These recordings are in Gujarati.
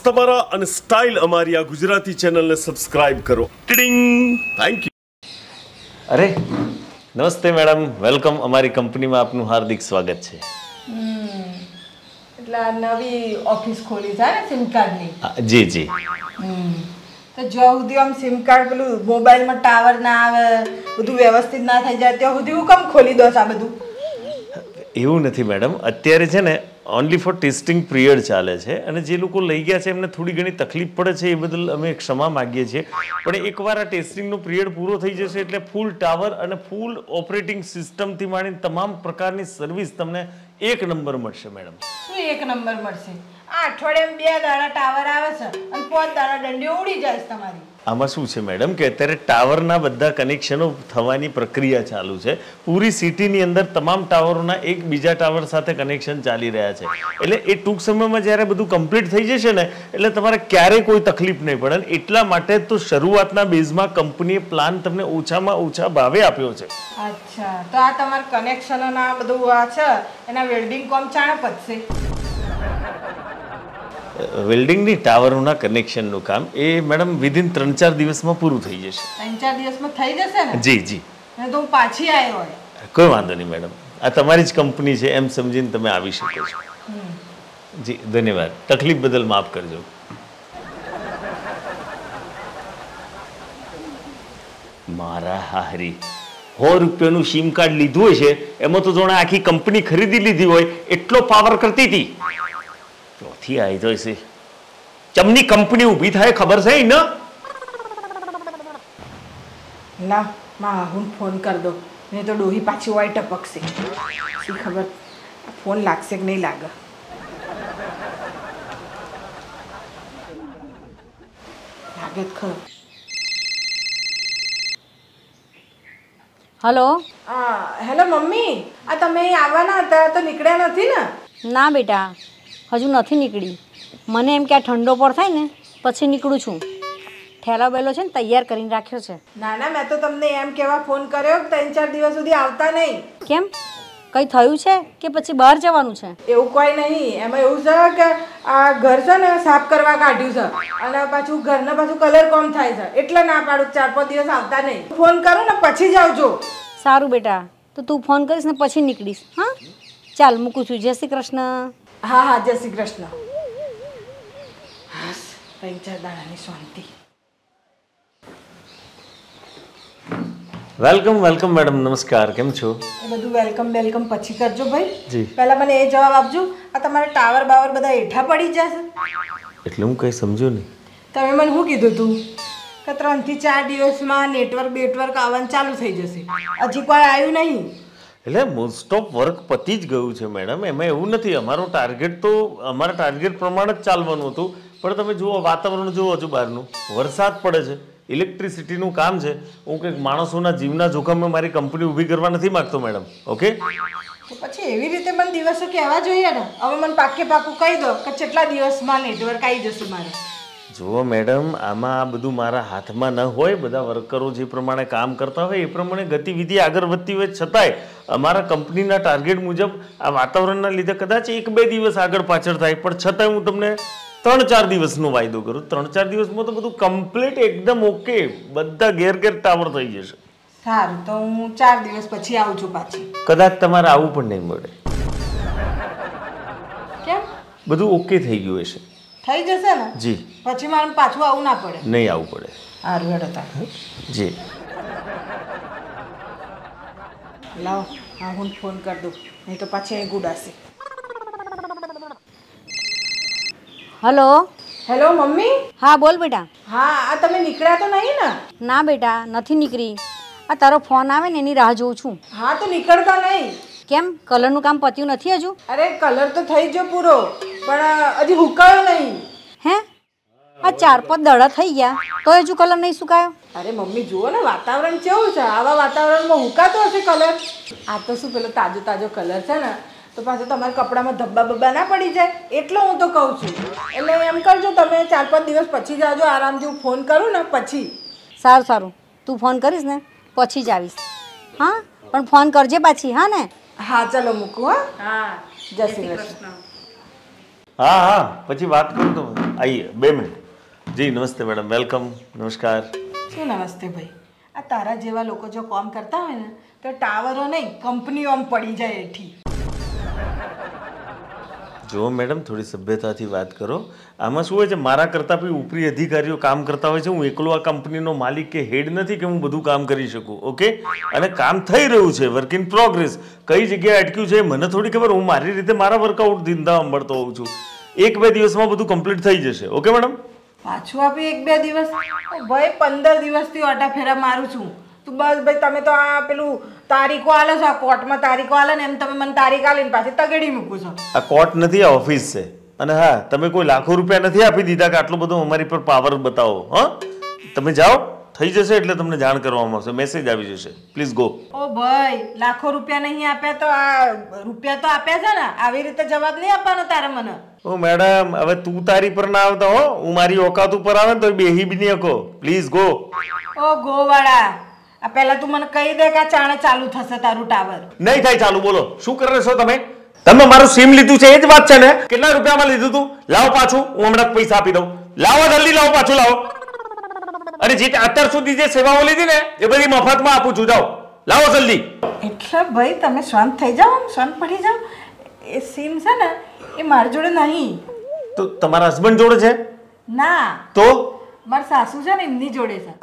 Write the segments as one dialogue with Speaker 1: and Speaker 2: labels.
Speaker 1: તમારા અને સ્ટાઇલ અમારી આ ગુજરાતી ચેનલને સબસ્ક્રાઇબ કરો. ટિડિંગ. Thank you.
Speaker 2: અરે નમસ્તે મેડમ, વેલકમ. અમારી કંપનીમાં આપનું હાર્દિક સ્વાગત છે.
Speaker 3: એટલે નવી ઓફિસ ખોલી છે ને સિમ કાર્ડની?
Speaker 2: જી જી.
Speaker 3: તો જ્યાં સુધી આમ સિમ કાર્ડ પેલું મોબાઈલમાં ટાવર ના આવે, બધું વ્યવસ્થિત ના થઈ જાય ત્યાં સુધી હું કેમ ખોલી દો આ બધું?
Speaker 2: એવું નથી મેડમ, અત્યારે છે ને ઓનલી ફોર ટેસ્ટિંગ પીરિયડ ચાલે છે અને જે લોકો લઈ ગયા છે એમને થોડી ઘણી તકલીફ પડે છે, એ બદલ અમે ક્ષમા માગીએ છીએ. પણ એકવાર આ ટેસ્ટિંગનો પીરિયડ પૂરો થઈ જશે એટલે ફૂલ ટાવર અને ફૂલ ઓપરેટિંગ સિસ્ટમથી માંડીને તમામ પ્રકારની સર્વિસ તમને એક નંબર મળશે મેડમ.
Speaker 3: શું એક નંબર મળશે? આ અઠવાડિયામાં 2 દાડા ટાવર આવે છે અને 5 દાડા દંડીઓ ઉડી જાય છે તમારી.
Speaker 2: આમાં શું છે મેડમ કે અત્યારે ટાવરના બધા કનેક્શનો થવાની પ્રક્રિયા ચાલુ છે. પૂરી સિટીની અંદર તમામ ટાવરોના એક બીજા ટાવર સાથે કનેક્શન ચાલી રહ્યા છે. એટલે એ ટૂંક સમયમાં જ્યારે બધું કમ્પ્લીટ થઈ જશે ને એટલે તમારે ક્યારેય કોઈ તકલીફ નહીં પડે. એટલા માટે તો શરૂઆતના બેઝમાં કંપનીએ પ્લાન તમને ઓછામાં ઓછા ભાવે આપ્યો છે.
Speaker 3: અચ્છા, તો આ તમારા કનેક્શનોના બધું આ છે એના વેલ્ડિંગ કોમ ચાણે પતશે?
Speaker 2: વેલ્ડિંગની ટાવરોના કનેક્શનનું કામ એ મેડમ વિધિન 3-4 દિવસમાં પૂરું થઈ જશે.
Speaker 3: 3-4 દિવસમાં થઈ જશે ને?
Speaker 2: જી જી.
Speaker 3: તો હું પાછી આવ્યો હોય.
Speaker 2: કોઈ વાંધો નહીં મેડમ, આ તમારી જ કંપની છે એમ સમજીને તમે આવી શકો છો. જી ધન્યવાદ. તકલીફ બદલ માફ કરજો. મારા હાહરી 100 રૂપિયાનું સિમ કાર્ડ લીધું હોય છે એમાં તો જોણે આખી કંપની ખરીદી લીધી હોય એટલો પાવર કરતી હતી. ચોથી આવી જાય છે. ચમની કંપની ઊભી થાય ખબર છે ને?
Speaker 3: ના માં હું ફોન કરી દો, નહીં તો ડોહી પાછી હોય ટપકશે. શી ખબર ફોન લાગશે કે નહીં લાગે. લાગે જ ખરો.
Speaker 4: હલો.
Speaker 3: હેલો મમ્મી, આ તમે આવવાના હતા તો નીકળ્યા નથી ને?
Speaker 4: ના બેટા, હજુ નથી નીકળી. મને એમ કે આ ઠંડો પર થાય ને પછી નીકળું છું. ઠેલા બેલો છે ને તૈયાર કરીને રાખ્યો છે.
Speaker 3: ના ના, મેં તો તમને એમ કહેવા ફોન કર્યો કે 3-4 દિવસ સુધી આવતા નહીં.
Speaker 4: કેમ, કંઈ થયું છે કે પછી બહાર જવાનું છે?
Speaker 3: એવું કોઈ નહીં. એમાં એવું છે કે આ ઘર છે ને સાફ કરવા કાઢ્યું છે અને પાછું ઘરને પાછું કલર કોમ થાય છે એટલે ના પાડું 4-5 દિવસ આવતા નહીં. ફોન કરું ને પછી જ આવજો.
Speaker 4: સારું બેટા, તો તું ફોન કરીશ ને પછી નીકળીશ. હા ચાલ મૂકું છું. જય શ્રી કૃષ્ણ.
Speaker 3: હા હા, જય શ્રી કૃષ્ણ. બસ 3-4 દાડાની શાંતિ.
Speaker 2: વેલકમ વેલકમ મેડમ, નમસ્કાર. કેમ છો?
Speaker 3: એ બધું વેલકમ પછી કરજો ભાઈ.
Speaker 2: જી.
Speaker 3: પહેલા મને એ જવાબ આપજો, આ તમારે ટાવર બાવર બધા હેઠા પડી જશે?
Speaker 2: એટલે હું કંઈ સમજ્યો નહીં.
Speaker 3: તમે મને શું કીધું તું કે 3-4 દિવસમાં નેટવર્ક આવવાનું ચાલુ થઈ જશે? હજી કોઈ આવ્યું નહીં?
Speaker 2: એટલે મોસ્ટ ઓફ વર્ક પતી જ ગયું છે મેડમ. એમાં એવું નથી. અમારા ટાર્ગેટ પ્રમાણે જ ચાલવાનું હતું. પણ તમે જુઓ, વાતાવરણ જુઓ છો બહારનું, વરસાદ પડે છે, ઇલેક્ટ્રિસિટીનું કામ છે. હું કંઈક માણસોના જીવના જોખમે મારી કંપની ઊભી કરવા નથી માગતો મેડમ. ઓકે,
Speaker 3: તો પછી એવી રીતે મને દિવસો કહેવા જોઈએ ને. હવે મને પાક્કું કહી દો કે કેટલા દિવસમાં નેટવર્ક આવી જશે મારે.
Speaker 2: જુઓ મેડમ, આમાં આ બધું મારા હાથમાં ન હોય. બધા વર્કરો જે પ્રમાણે કામ કરતા હોય એ પ્રમાણે ગતિવિધિ આગળ વધતી હોય. છતાંય અમારા કંપનીના ટાર્ગેટ મુજબ આ વાતાવરણના લીધે કદાચ 1-2 દિવસ આગળ પાછળ થાય, પણ છતાંય હું તમને 3-4 દિવસનો વાયદો કરું. 3-4 દિવસમાં તો બધું કમ્પ્લીટ એકદમ ઓકે, બધા ઘેર ટાવર થઈ જશે.
Speaker 3: સારું, તો હું 4 દિવસ પછી આવું છું પાછી.
Speaker 2: કદાચ તમારે આવું પણ નહીં મળે.
Speaker 3: કેમ?
Speaker 2: બધું ઓકે થઈ ગયું હશે.
Speaker 3: થઈ જશે ને?
Speaker 2: જી.
Speaker 3: પછી મારે પાછું આવું ના પડે?
Speaker 2: નહીં આવવું પડે.
Speaker 3: સારું હેડો તાર.
Speaker 2: જી.
Speaker 3: લાવો, હા હું ફોન કરી દઉં, નહીં તો પાછી અહીં ગુડાશે.
Speaker 4: હલો.
Speaker 3: Hello mummy.
Speaker 4: હા બોલ બેટા.
Speaker 3: હા, આ તમે નીકળ્યા તો નહીં ને?
Speaker 4: ના બેટા, નથી નીકળી. આ તારો ફોન આવે ને એની રાહ જોઉં છું.
Speaker 3: હા, તો નીકળતા નહીં.
Speaker 4: કેમ, કલરનું કામ પત્યું નથી હજુ?
Speaker 3: અરે કલર તો થઈ ગયો પૂરો, પણ હજી હુકાયો નહીં.
Speaker 4: હે, આ 4-5 દાડા થઈ ગયા તો હજુ કલર નહીં સુકાયો?
Speaker 3: અરે મમ્મી જુઓ ને, વાતાવરણ કેવું છે. આવા વાતાવરણમાં હુકાતો હશે કલર? આ તો શું પેલો તાજો કલર છે ને, તો પાછું તમારા કપડામાં ધબ્બા બબ્બા ના પડી જાય એટલે હું તો કહું છું. એટલે એમ કરજો તમે 4-5 દિવસ પછી જ આવજો. આરામથી હું ફોન કરું ને પછી.
Speaker 4: સારું, તું ફોન કરીશ ને પછી જ આવીશ. હા, પણ ફોન કરજે પાછી. હા ને?
Speaker 3: હા, ચલો મૂકું. હા, જય શ્રી કૃષ્ણ.
Speaker 2: हाँ हाँ પછી વાત કરું તો આઈએ 2 મિનિટ જી નમસ્તે મેડમ વેલકમ નમસ્કાર
Speaker 3: શું નમસ્તે ભાઈ આ તારા જેવા લોકો જો કામ કરતા હોય ને તો ટાવરો નહીં કંપનીઓ આમ પડી જાય એઠી
Speaker 2: જો મેડમ થોડી સભ્યતાથી વાત કરો આમાં શું હોય છે મારા કરતાં બી ઉપરી અધિકારીઓ કામ કરતા હોય છે હું એકલો આ કંપનીનો માલિક કે હેડ નથી કે હું બધું કામ કરી શકું ઓકે અને કામ થઈ રહ્યું છે વર્ક ઇન પ્રોગ્રેસ કઈ જગ્યાએ અટક્યું છે મને થોડી ખબર હું મારી રીતે મારા વર્કઆઉટ ધીંધા અંબળતો હોઉં છું 1-2 દિવસમાં બધું કમ્પ્લીટ થઈ જશે ઓકે મેડમ
Speaker 3: પાછું આપી 1-2 દિવસ ભાઈ 15 દિવસથી ઓટા ફેરા મારું છું તું બસ ભાઈ તમે તો આ પેલું તારીખો આલે છો આ કોર્ટમાં તારીખો આલે ને એમ તમે મને તારીખ આલીને પાછી તગડી મૂકો છો
Speaker 2: આ કોર્ટ નથી આ ઓફિસ છે અને હા તમે કોઈ લાખો રૂપિયા નથી આપી દીધા કે આટલો બધો અમારી પર પાવર બતાવો હા તમે જાઓ થઈ જશે એટલે તમને જાણ કરવામાં આવશે મેસેજ આવી જશે પ્લીઝ ગો
Speaker 3: ઓ ભાઈ લાખો રૂપિયા નહીં આપ્યા તો આ રૂપિયા તો આપ્યા છે ને આવી રીતે જવાબ નહીં આપવાનો તારે મને
Speaker 2: ઓ મેડમ હવે તું તારી પર ના આવતા હો હું મારી ઓકાત ઉપર આવે ને તો બેહી બી નહીં શકો પ્લીઝ ગો
Speaker 3: ઓ ગોવાળા આ પહેલા તું મને કહી દે કે આ ચાણે ચાલુ થશે તારું ટાવર
Speaker 2: નહીં થાય ચાલુ બોલો શું કરે છો તમે તમે મારું સિમ લીધું છે એ જ વાત છે ને કેટલા રૂપિયામાં લીધું તું લાવો પાછું હું હમણાં પૈસા આપી દઉં લાવો જલ્દી લાવો પાછું લાવો અને જે અત્યાર સુધી જે સેવાઓ લીધી ને એ બધી મફતમાં આપું છું જાઓ લાવો જલ્દી
Speaker 3: એટલે ભાઈ તમે શાંત થઈ જાઓ શાંત પડી જાઓ એ સીમ છે ને એ મારી જોડે નહીં
Speaker 2: તો તમારા હસબન્ડ જોડે છે
Speaker 3: ના
Speaker 2: તો
Speaker 3: મારા સાસુ છે ને એમની જોડે છે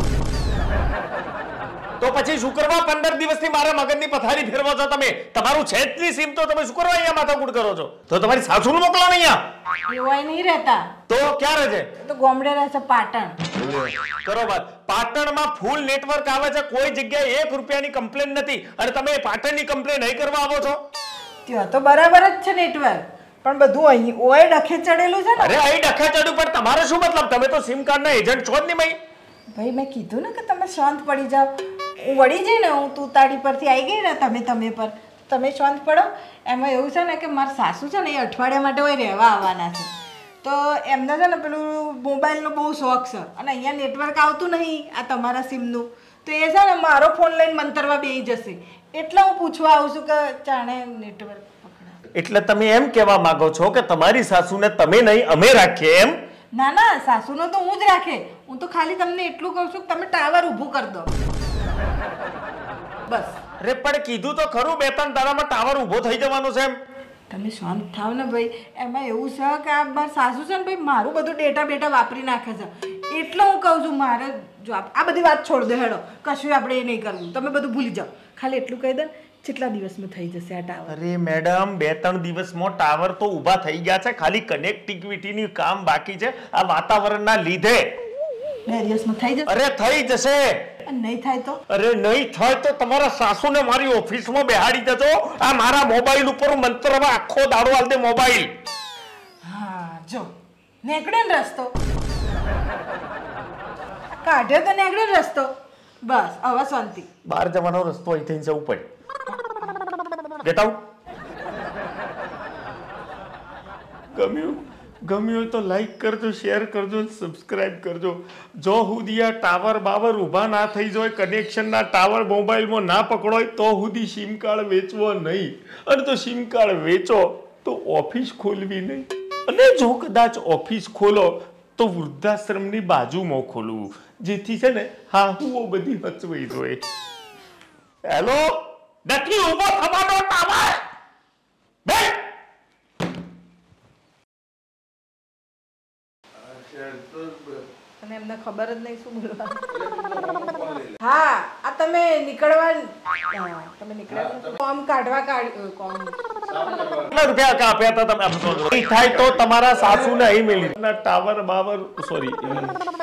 Speaker 2: તો પછી શું કરવા 15 દિવસથી મારા મગજની પથારી ફેરવો છો તમે તમારું છે જ નહીં સીમ તો તમે શું કરવા અહીંયા માથાકૂટ કરો છો તો તમારી સાસુને મોકલો ને અહીંયા
Speaker 3: એવાય નહીં રહેતા
Speaker 2: તો ક્યાં રહે છે
Speaker 3: તો ગોમડે રહે છે પાટણ
Speaker 2: કરો વાત પાટણમાં ફૂલ નેટવર્ક આવે છે કોઈ જગ્યાએ 1 રૂપિયાની કમ્પ્લેન નથી અને તમે પાટણની કમ્પ્લેન નહીં કરવા આવો છો
Speaker 3: ત્યાં તો બરાબર જ છે નેટવર્ક પણ બધું અહીં ઓય ડખે ચડેલું છે ને
Speaker 2: અરે અહીં ડખા ચડ્યું પણ તમારે શું મતલબ તમે તો સિમ કાર્ડના એજન્ટ છો જ નહીં ભાઈ
Speaker 3: ભાઈ મેં કીધું ને કે તમે શાંત પડી જાઓ હું વળી જઈ ને હું તું તારી પરથી આવી ગઈ ને તમે પર તમે શાંત પડો એમાં એવું છે ને કે મારા સાસુ છે ને એ અઠવાડિયા માટે હોય રહેવા આવવાના છે તો એમને છે ને પેલું મોબાઈલનો બહુ શોખ છે અને અહીંયા નેટવર્ક આવતું નહીં આ તમારા સિમનું તો એ છે ને મારો ફોન લઈને મંતરવા બેસી જશે એટલે હું પૂછવા આવું છું કે જાણે નેટવર્ક પકડા
Speaker 2: એટલે તમે એમ કહેવા માંગો છો કે તમારી સાસુને તમે નહીં અમે રાખીએ એમ
Speaker 3: ના ના સાસુનો તો હું જ રાખે હું તો ખાલી તમને એટલું કહું છું કે તમે ટાવર ઊભું કરી દો બસ
Speaker 2: અરે પણ કીધું તો ખરું 2-3 દાડામાં ટાવર ઊભો થઈ જવાનો છે એમ
Speaker 3: તમે શાંત થાવ ને ભાઈ એમાં એવું છે કે આ મારા સાસુ છે ને ભાઈ મારું બધું ડેટા વાપરી નાખે છે એટલે હું કહું છું મારે જો આ બધી વાત છોડ દો હેડો કશું આપણે એ નહીં કરવું તમે બધું ભૂલી જાઓ ખાલી એટલું કહી દે કેટલા દિવસમાં થઈ જશે આ ટાવર
Speaker 2: અરે મેડમ 2-3 દિવસમાં ટાવર તો ઊભા થઈ ગયા છે ખાલી કનેક્ટિવિટીની કામ બાકી છે આ વાતાવરણના લીધે
Speaker 3: 2 દિવસમાં થઈ જશે
Speaker 2: અરે થઈ જશે
Speaker 3: નહીં થાય તો
Speaker 2: અરે નહીં થાય તો તમારા સાસુને મારી ઓફિસમાં બેહાડી દેજો આ મારા મોબાઈલ ઉપર મંત્રમાં આખો દાડો આલ દે મોબાઈલ
Speaker 3: હા જો નીકળે ને રસ્તો કાઢ્યો તો નીકળે ને રસ્તો બસ હવે શાંતિ
Speaker 2: બહાર જવાનો રસ્તો અહીંથી જવું પડે ગેટ આઉટ ગમ્યું તો લાઈક કરજો શેર કરજો સબસ્ક્રાઇબ કરજો જો સુધી આ ટાવર બાવર ઊભા ના થઈ જાય કનેક્શનના ટાવર મોબાઈલમાં ના પકડોય તો સુધી સિમ કાર્ડ વેચવો નહીં અને તો સિમ કાર્ડ વેચો તો ઓફિસ ખોલવી નહીં અને જો કદાચ ઓફિસ ખોલો તો વૃદ્ધાશ્રમની બાજુમાં ખોલવું જેથી છે ને હા હું બધી હચવાઈ જોઈએ હેલો નથી ઊભો થવાનો ટાવર બે
Speaker 3: અને એમને ખબર જ નહીં શું બોલવાનું હા આ તમે નીકળ્યા ફોર્મ કાઢવા કોમ
Speaker 2: કેટલા રૂપિયા આપ્યા હતા તમે નહીં થાય તો તમારા સાસુને અહીં મેલી ટાવર બાવર સોરી